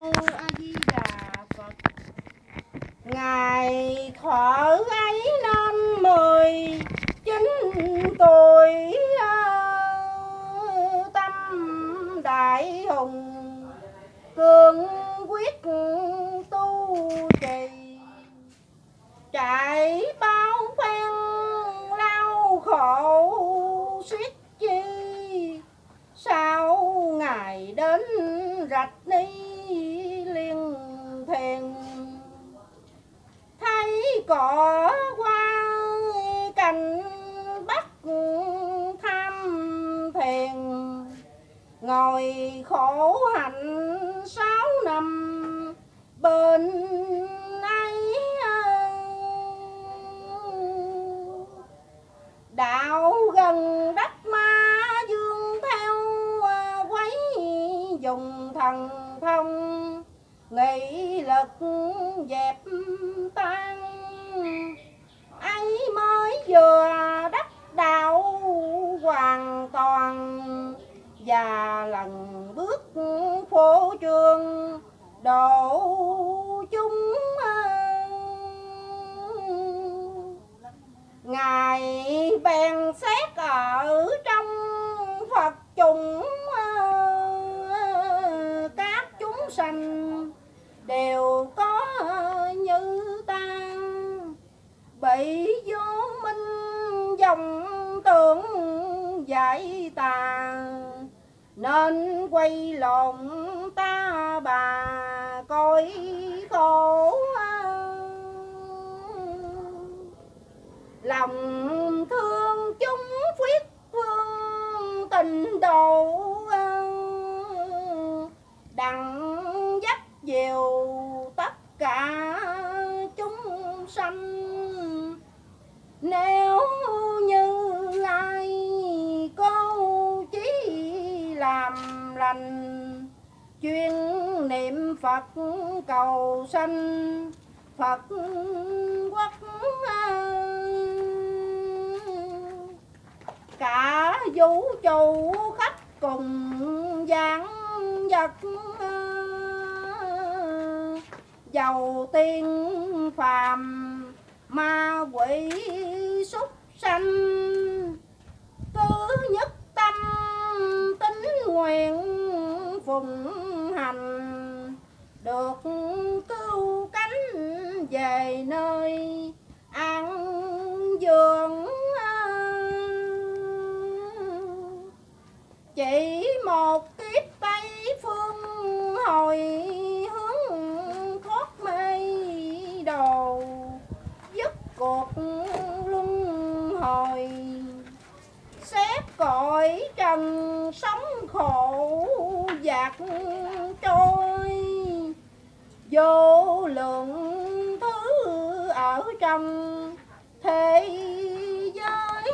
A Di Đà Phật. Ngày thọ ấy năm 19 tuổi, tâm đại hùng cương quyết tu trì, trải bao phen lao khổ suýt chi. Sau ngày đến rạch ni liên thuyền, thấy cỏ hoa cành bắt tham thèn, ngồi khổ hạnh 6 năm bên ấy. Đạo gần đất ma dương theo quấy, dùng thần thông nghị lực dẹp tan. Ấy mới vừa đắc đạo hoàn toàn, và lần bước phổ trường độ chúng. Ngài bèn xét ở trong Phật chúng, các chúng sanh đều có như ta, bị vô minh dòng tưởng giải tà, nên quay lộn ta bà coi khổ. Lòng thương chúng quyết phương tình độ, đặng dắt dìu tất cả chúng sanh. Nếu như ai có chí làm lành, chuyên niệm Phật cầu sanh Phật quốc, cả vũ trụ khắp cùng gian vật, dầu tiên phàm ma quỷ súc sanh, cứ nhất tâm tín nguyện phụng hành, được cứu cánh về nơi an dương. Chỉ một kiếp Tây phương hồi, hướng thoát mê đồ, dứt cuộc luân hồi. Xét cõi trần sống khổ dạt trôi, vô lượng thứ ở trong thế giới.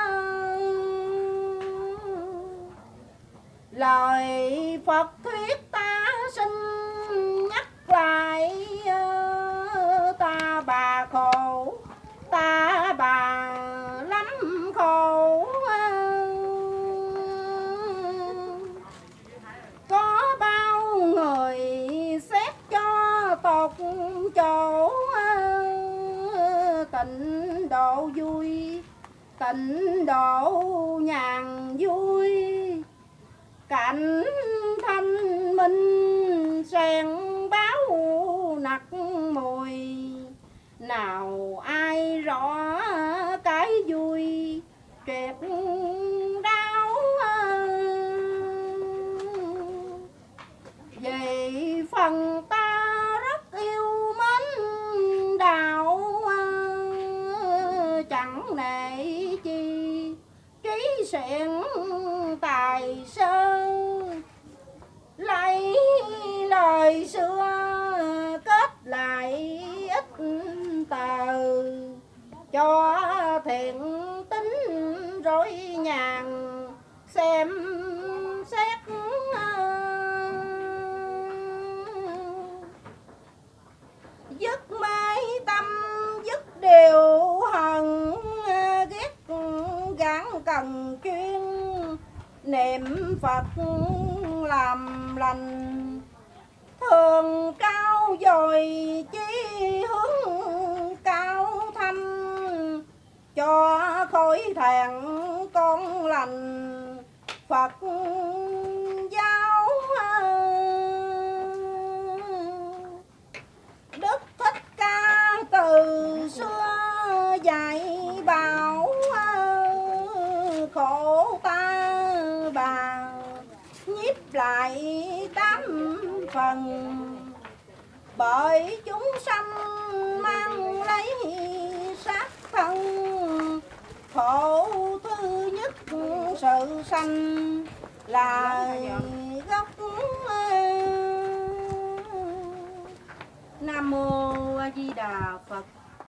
Lời Phật thuyết ta xin nhắc lại, ta bà khổ, ta bà lắm khổ. Có bao người xét cho tột chỗ, tịnh độ vui, tịnh độ nhàn vui. Cảnh thanh minh sen báo nặc mùi, nào ai rõ cái vui triệt đau. Vậy phần ta rất yêu mến đạo, chẳng nể chi trí xịn tài sơ. Lấy lời xưa kết lại ít tờ, cho thiện tính rối nhàn xem xét. Dứt mê tâm dứt điều hận, ghét gán cần chuyên niệm Phật làm lành. thường cao dồi chí hướng cao thâm, cho khối thẹn con lành Phật giáo. Đức Thích Ca từ xưa dạy bảo, khổ ta bà nhiếp lại 8 phần, bởi chúng sanh mang lấy xác thân. Khổ thứ nhất sự sanh là gốc. Nam mô A Di Đà Phật.